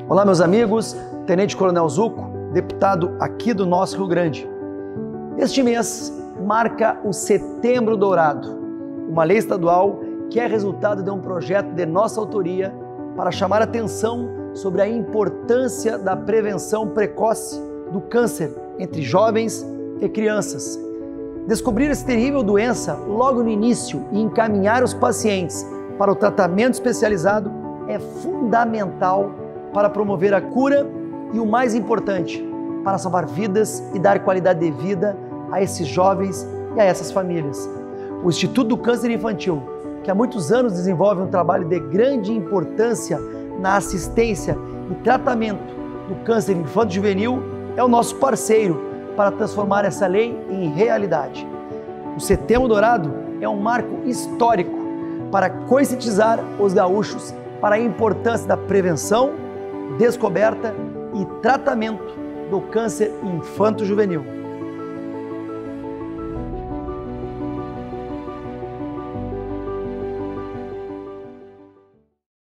Olá, meus amigos, Tenente Coronel Zuco, deputado aqui do nosso Rio Grande. Este mês marca o Setembro Dourado, uma lei estadual que é resultado de um projeto de nossa autoria para chamar a atenção sobre a importância da prevenção precoce do câncer entre jovens e crianças. Descobrir essa terrível doença logo no início e encaminhar os pacientes para o tratamento especializado é fundamental para promover a cura e, o mais importante, para salvar vidas e dar qualidade de vida a esses jovens e a essas famílias. O Instituto do Câncer Infantil, que há muitos anos desenvolve um trabalho de grande importância na assistência e tratamento do câncer infanto-juvenil, é o nosso parceiro para transformar essa lei em realidade. O Setembro Dourado é um marco histórico para conscientizar os gaúchos para a importância da prevenção, descoberta e tratamento do câncer infanto-juvenil.